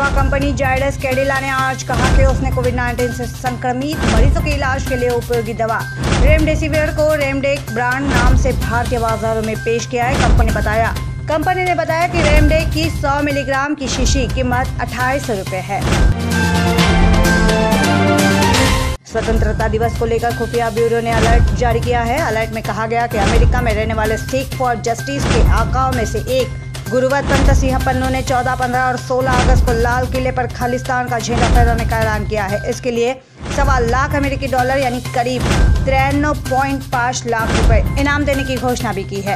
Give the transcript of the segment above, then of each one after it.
Company Zydus Cadila ने आज कहा कि उसने कोविड-19 से संक्रमित मरीजों के इलाज के लिए उपयोगी दवा रेमडेसिविर को रेमडेक ब्रांड नाम से भारतीय बाजारों में पेश किया है। कंपनी ने बताया कि रेमडेक की 100 मिलीग्राम की शीशी कीमत 2800 रुपए है। स्वतंत्रता दिवस को लेकर खुफिया ब्यूरो ने अलर्ट जारी किया है। अलर्ट में कहा गया कि अमेरिका में रहने वाले सिख फॉर जस्टिस के आकाओं में से एक गुरुवत पंत सिंह पन्नू ने 14, 15 और 16 अगस्त को लाल किले पर खालिस्तान का झंडा फहराने का ऐलान किया है। इसके लिए $1.25 लाख अमेरिकी डॉलर यानी करीब 93.5 लाख रुपए इनाम देने की घोषणा भी की है।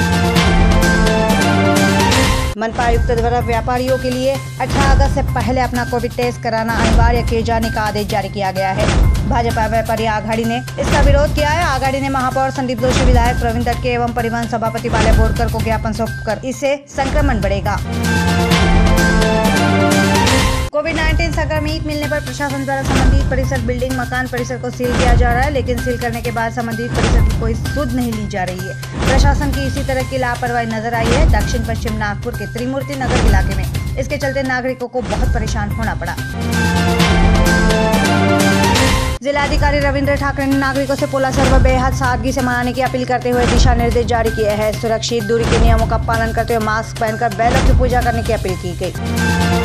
मनपा आयुक्त द्वारा व्यापारियों के लिए 18 अगस्त से पहले अपना कोविड टेस्ट कराना अनिवार्य किए जाने का आदेश जारी किया गया है। भाजपा व्यापारी आघाड़ी ने इसका विरोध किया है। आघाड़ी ने महापौर संदीप जोशी, विधायक प्रवीण दटके एवं परिवहन सभापति बाले बोरकर को ज्ञापन सौंपकर इससे संक्रमण बढ़ेगा। कोविड-19 संक्रमित मिलने पर प्रशासन द्वारा संबंधित परिसर, बिल्डिंग, मकान परिसर को सील किया जा रहा है, लेकिन सील करने के बाद संबंधित परिसर की कोई सुध नहीं ली जा रही है। प्रशासन की इसी तरह की लापरवाही नजर आई है दक्षिण पश्चिम नागपुर के त्रिमूर्ति नगर इलाके में। इसके चलते नागरिकों को बहुत परेशान होना पड़ा। जिलाधिकारी रविंद्र ठाकरे ने नागरिकों से पोला पर्व बेहद सादगी से मनाने की अपील करते हुए दिशा निर्देश जारी किए हैं। सुरक्षित दूरी के नियमों का पालन करते हुए मास्क पहनकर बैलों की पूजा करने की अपील की गई।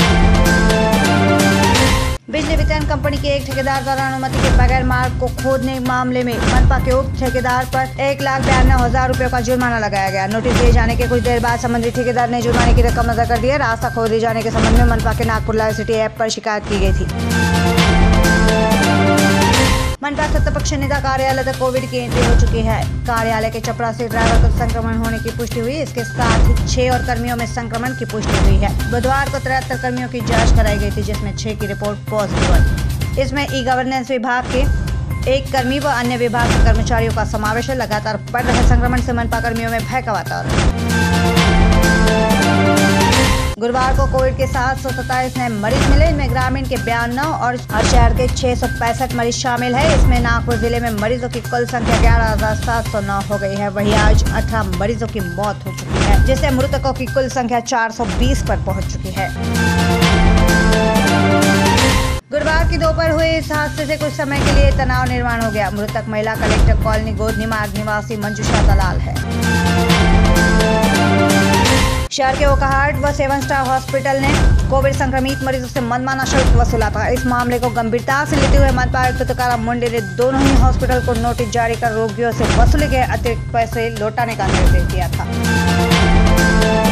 बिजली वितरण कंपनी के एक ठेकेदार द्वारा अनुमति के बगैर मार्ग को खोदने मामले में मनपा के उप ठेकेदार पर 1,92,000 रुपये का जुर्माना लगाया गया। नोटिस दिए जाने के कुछ देर बाद संबंधित ठेकेदार ने जुर्माने की रकम अदा कर दी है। रास्ता खोदे जाने के संबंध में मनपा के नागपुर लाइव सिटी ऐप पर शिकायत की गई थी। मनपा सत्तापक्ष नेता कार्यालय तक कोविड की एंट्री हो चुकी है। कार्यालय के चपरासी ड्राइवर को संक्रमण होने की पुष्टि हुई। इसके साथ ही 6 और कर्मियों में संक्रमण की पुष्टि हुई है। बुधवार को 73 कर्मियों की जांच कराई गई थी, जिसमें 6 की रिपोर्ट पॉजिटिव आई। इसमें ई गवर्नेंस विभाग के 1 कर्मी व अन्य विभाग के कर्मचारियों का समावेश है। लगातार बढ़ रहे संक्रमण से मनपा कर्मियों में भय का वातावरण। गुरुवार को कोविड के 727 नए मरीज मिले। इनमें ग्रामीण के 92 और शहर के 665 मरीज शामिल है। इसमें नागपुर जिले में मरीजों की कुल संख्या 11,709 हो गई है। वहीं आज 18 मरीजों की मौत हो चुकी है, जिससे मृतकों की कुल संख्या 420 पर पहुंच चुकी है। गुरुवार की दोपहर हुए इस हादसे से कुछ समय के लिए तनाव निर्माण हो गया। मृतक महिला कलेक्टर कॉलोनी गोधनी मार्ग निवासी मंजुषा दलाल है। शहर के ओकाहाट व 7 स्टार हॉस्पिटल ने कोविड संक्रमित मरीजों से मनमाना शुल्क वसूला था। इस मामले को गंभीरता से लेते हुए मनपा आयुक्त तुकाराम मुंडे ने दोनों ही हॉस्पिटल को नोटिस जारी कर रोगियों से वसूले गए अतिरिक्त पैसे लौटाने का निर्देश दिया था।